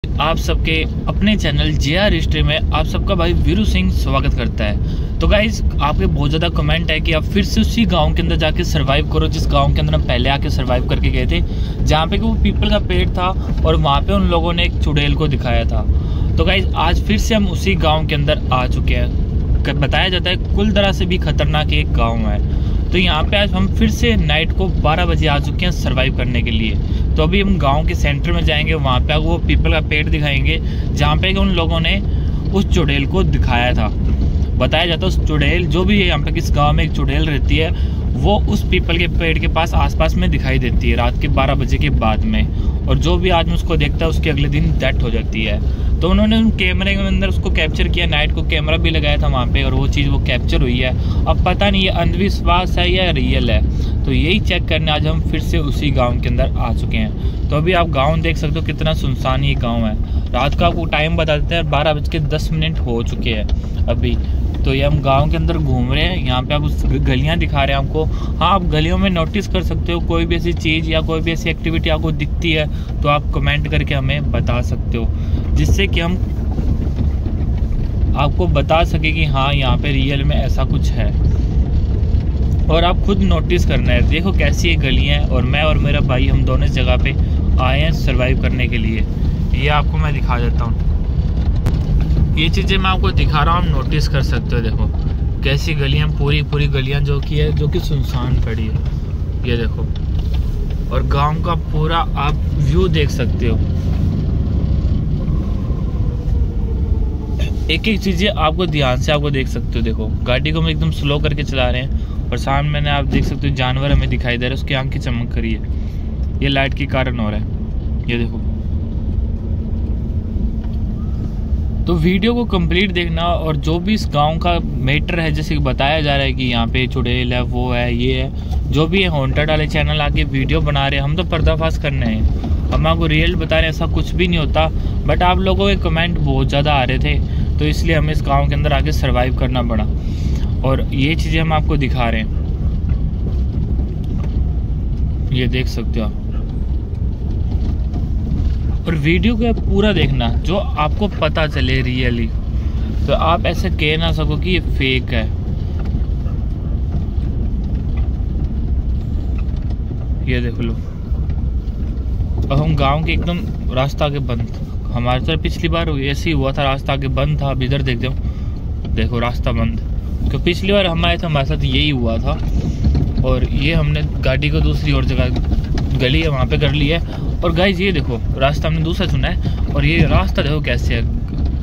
आप सबके अपने चैनल JR हिस्ट्री में आप सबका भाई वीरू सिंह स्वागत करता है। तो गाइज आपके बहुत ज़्यादा कमेंट है कि आप फिर से उसी गांव के अंदर जाके सरवाइव करो जिस गांव के अंदर हम पहले आके सरवाइव करके गए थे, जहां पे कि वो पीपल का पेड़ था और वहां पे उन लोगों ने एक चुड़ैल को दिखाया था। तो गाइज आज फिर से हम उसी गाँव के अंदर आ चुके हैं। बताया जाता है कुलदरा से भी खतरनाक एक गाँव है। तो यहाँ पे आज हम फिर से नाइट को 12 बजे आ चुके हैं सरवाइव करने के लिए। तो अभी हम गांव के सेंटर में जाएंगे, वहाँ पे वो पीपल का पेड़ दिखाएंगे जहाँ पे उन लोगों ने उस चुड़ैल को दिखाया था। बताया जाता है उस चुड़ैल जो भी है यहाँ पे किस गांव में एक चुड़ैल रहती है, वो उस पीपल के पेड़ के पास आसपास में दिखाई देती है रात के 12 बजे के बाद में। और जो भी आदमी उसको देखता है उसके अगले दिन डेथ हो जाती है। तो उन्होंने उन कैमरे के अंदर उसको कैप्चर किया, नाइट को कैमरा भी लगाया था वहाँ पे और वो चीज़ वो कैप्चर हुई है। अब पता नहीं ये अंधविश्वास है या रियल है, तो यही चेक करने आज हम फिर से उसी गांव के अंदर आ चुके हैं। तो अभी आप गांव देख सकते हो कितना सुनसान ये गांव है। रात का आपको टाइम बता देते हैं, 12:10 हो चुके हैं अभी। तो ये हम गांव के अंदर घूम रहे हैं। यहाँ पे आप उस गलियाँ दिखा रहे हैं आपको। हाँ, आप गलियों में नोटिस कर सकते हो, कोई भी ऐसी चीज़ या कोई भी ऐसी एक्टिविटी आपको दिखती है तो आप कमेंट करके हमें बता सकते हो, जिससे कि हम आपको बता सके कि हाँ यहाँ पे रियल में ऐसा कुछ है। और आप खुद नोटिस करना है। देखो कैसी ये गलियाँ हैं और मैं और मेरा भाई हम दोनों इस जगह पे आए हैं सरवाइव करने के लिए। ये आपको मैं दिखा देता हूँ, ये चीज़ें मैं आपको दिखा रहा हूँ, आप नोटिस कर सकते हो। देखो कैसी गलियाँ, पूरी गलियाँ जो कि सुनसान पड़ी है। ये देखो, और गांव का पूरा आप व्यू देख सकते हो। एक एक चीज़ें आपको ध्यान से आपको देख सकते हो। देखो गाड़ी को हम एकदम स्लो करके चला रहे हैं और सामने मैंने आप देख सकते हो जानवर हमें दिखाई दे रहा है, उसकी आंखें चमक रही है। ये लाइट के कारण हो रहा है। ये देखो, तो वीडियो को कंप्लीट देखना। और जो भी इस गांव का मैटर है, जैसे कि बताया जा रहा है कि यहाँ पे चुड़ैल है, वो है, ये है, जो भी है हॉन्टेड वाले चैनल आके वीडियो बना रहे हैं, हम तो पर्दाफाश करने हैं, हम आपको रियल बता रहे हैं, ऐसा कुछ भी नहीं होता। बट आप लोगों के कमेंट बहुत ज़्यादा आ रहे थे, तो इसलिए हमें इस गाँव के अंदर आके सर्वाइव करना पड़ा और ये चीज़ें हम आपको दिखा रहे हैं। ये देख सकते हो आप, और वीडियो को पूरा देखना जो आपको पता चले रियली। तो आप ऐसे कह ना सको कि ये फेक है। ये देख लो, अब हम गांव के एकदम रास्ता के बंद, हमारे तरफ पिछली बार ऐसे ही हुआ था, रास्ता आगे बंद था। अब इधर देखो रास्ता बंद, तो पिछली बार हमारे साथ यही हुआ था। और ये हमने गाड़ी को दूसरी और जगह गली है वहाँ पे कर ली है। और गाइस ये देखो रास्ता हमने दूसरा चुना है और ये रास्ता देखो कैसे है।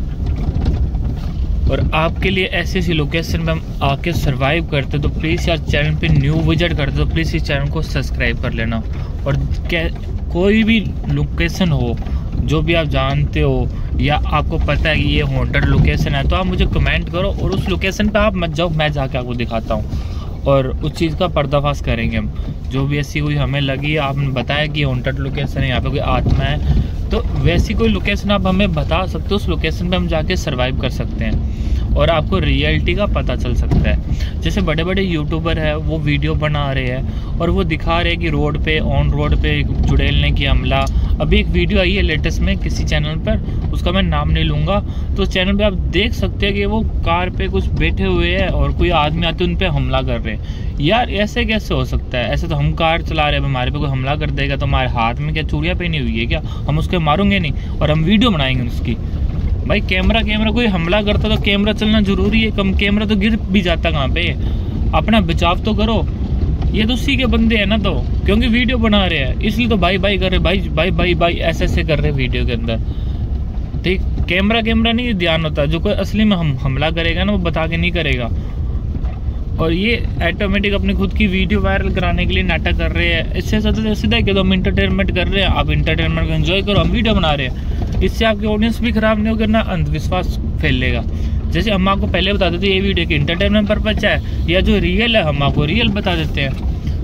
और आपके लिए ऐसी ऐसी लोकेशन में हम आके सरवाइव करते, तो प्लीज़ यार चैनल पे न्यू विजिट करते तो प्लीज़ इस चैनल को सब्सक्राइब कर लेना। और कोई भी लोकेशन हो जो भी आप जानते हो या आपको पता है कि ये हॉन्टेड लोकेशन है, तो आप मुझे कमेंट करो और उस लोकेशन पे आप मत जाओ, मैं जाके आपको दिखाता हूँ और उस चीज़ का पर्दाफाश करेंगे हम। जो भी ऐसी कोई हमें लगी, आपने बताया कि हॉन्टेड लोकेशन है, यहाँ पे कोई आत्मा है, तो वैसी कोई लोकेशन आप हमें बता सकते हो, उस लोकेशन पे हम जाके सरवाइव कर सकते हैं और आपको रियलिटी का पता चल सकता है। जैसे बड़े बड़े यूट्यूबर है, वो वीडियो बना रहे हैं और वो दिखा रहे हैं कि रोड पे ऑन रोड पे चुड़ैल ने किया हमला। अभी एक वीडियो आई है लेटेस्ट में किसी चैनल पर, उसका मैं नाम नहीं लूँगा, तो उस चैनल पे आप देख सकते हैं कि वो कार पे कुछ बैठे हुए हैं और कोई आदमी आते उन पे हमला कर रहे हैं। यार ऐसे कैसे हो सकता है? ऐसे तो हम कार चला रहे हैं, हमारे पे कोई हमला कर देगा तो हमारे हाथ में क्या चूड़ियाँ पहनी हुई है क्या? हम उसके मारूंगे नहीं और हम वीडियो बनाएंगे उसकी। भाई कैमरा कोई हमला करता तो कैमरा चलना जरूरी है, कम कैमरा तो गिर भी जाता कहाँ पे। अपना बचाव तो करो। ये तो उसी के बंदे हैं ना, तो क्योंकि वीडियो बना रहे हैं इसलिए तो भाई कर रहे, भाई ऐसे कर रहे वीडियो के अंदर। ठीक, कैमरा नहीं ध्यान होता। जो कोई असली में हमला करेगा ना, वो बता के नहीं करेगा। और ये ऑटोमेटिक अपनी खुद की वीडियो वायरल कराने के लिए नाटक कर रहे हैं। इससे सीधा है कि हम इंटरटेनमेंट कर रहे हैं, आप इंटरटेनमेंट को एंजॉय करो, हम वीडियो बना रहे हैं। इससे आपकी ऑडियंस भी खराब नहीं होगी, ना अंधविश्वास फैलेगा। जैसे हम आपको पहले बता देते ये वीडियो की इंटरटेनमेंट पर्पज है या जो रियल है हम आपको रियल बता देते हैं।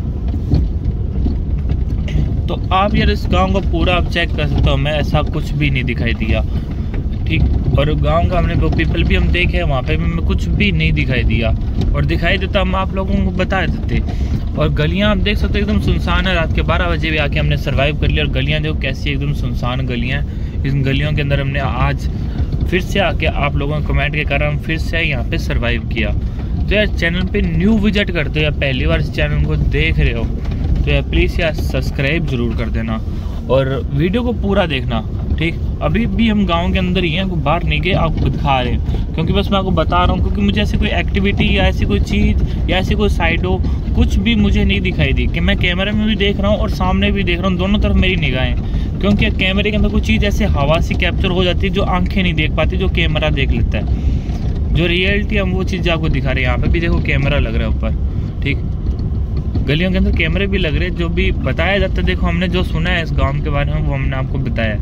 तो आप यार इस गांव को पूरा आप चेक कर सकते हो, हमें ऐसा कुछ भी नहीं दिखाई दिया। ठीक, और गांव का हमने पीपल भी हम देखे, वहाँ पे भी हमें कुछ भी नहीं दिखाई दिया। और दिखाई देता हम आप लोगों को बता देते। और गलियाँ आप देख सकते हो एकदम सुनसान है। रात के 12 बजे भी आके हमने सर्वाइव कर लिया और गलियाँ देखो कैसी एकदम सुनसान गलियाँ हैं। इन गलियों के अंदर हमने आज फिर से आके आप लोगों के कमेंट के कारण फिर से यहाँ पे सरवाइव किया। तो यार चैनल पे न्यू विजिट करते हो या पहली बार इस चैनल को देख रहे हो तो यार प्लीज़ यार सब्सक्राइब ज़रूर कर देना और वीडियो को पूरा देखना, ठीक। अभी भी हम गांव के अंदर ही हैं, बाहर नहीं गए, आपको दिखा रहे हैं क्योंकि बस मैं आपको बता रहा हूँ, क्योंकि मुझे ऐसी कोई एक्टिविटी या ऐसी कोई चीज़ या ऐसी कोई साइड हो कुछ भी मुझे नहीं दिखाई दी कि मैं कैमरे में भी देख रहा हूँ और सामने भी देख रहा हूँ, दोनों तरफ मेरी निगाहें, क्योंकि कैमरे के अंदर कोई चीज़ ऐसे हवा से कैप्चर हो जाती है जो आंखें नहीं देख पाती, जो कैमरा देख लेता है। जो रियलिटी हम वो चीज़ आपको दिखा रहे हैं। यहाँ पे भी देखो कैमरा लग रहा है ऊपर, ठीक। गलियों के अंदर कैमरे भी लग रहे हैं, जो भी बताया जाता है। देखो हमने जो सुना है इस गांव के बारे में वो हमने आपको बताया।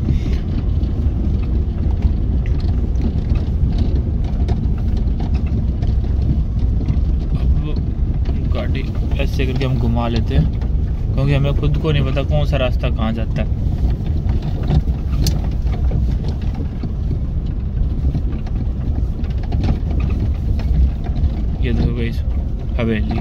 अब गाड़ी ऐसे करके हम घुमा लेते हैं क्योंकि हमें खुद को नहीं पता कौन सा रास्ता कहाँ जाता है। ये देखो गाइस हवेली,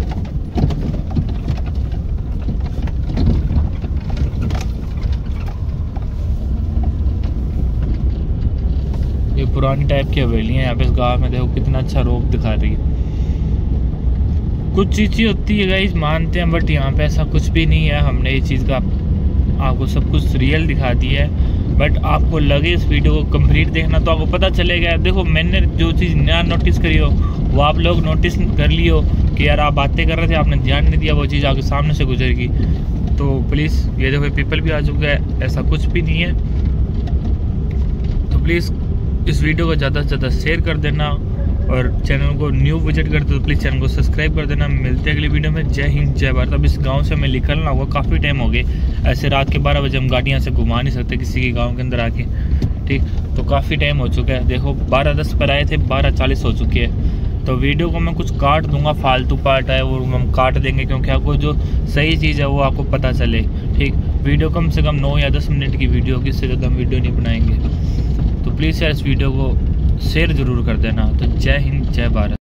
ये पुरानी टाइप की हवेली है। यहाँ पे इस गाँव में देखो कितना अच्छा रोप दिखा रही है। कुछ चीज़ें होती है गाइस मानते हैं, बट यहाँ पे ऐसा कुछ भी नहीं है। हमने इस चीज़ का आपको सब कुछ रियल दिखा दिया है, बट आपको लगे इस वीडियो को कंप्लीट देखना तो आपको पता चलेगा। देखो मैंने जो चीज़ नया नोटिस करी हो वो आप लोग नोटिस कर लियो कि यार आप बातें कर रहे थे, आपने ध्यान नहीं दिया, वो चीज़ आपके सामने से गुजरेगी। तो प्लीज़ ये देखो पीपल भी आ चुका है, ऐसा कुछ भी नहीं है। तो प्लीज़ इस वीडियो को ज़्यादा से ज़्यादा शेयर कर देना और चैनल को न्यू विजिट करते तो प्लीज़ चैनल को सब्सक्राइब कर देना। मिलते हैं अगली वीडियो में। जय हिंद जय भारत। अब इस गांव से हमें निकलना होगा, काफ़ी टाइम हो गए। ऐसे रात के 12 बजे हम गाड़ियाँ से घुमा नहीं सकते किसी के गांव के अंदर आके, ठीक। तो काफ़ी टाइम हो चुका है। देखो 12:10 पर आए थे, 12:40 हो चुके हैं। तो वीडियो को मैं कुछ काट दूंगा, फालतू पार्ट है वो हम काट देंगे क्योंकि आपको जो सही चीज़ है वो आपको पता चले, ठीक। वीडियो कम से कम 9 या 10 मिनट की वीडियो होगी, इससे ज़्यादा हम वीडियो नहीं बनाएंगे। तो प्लीज़ यार इस वीडियो को शेयर ज़रूर कर देना। तो जय हिंद जय भारत।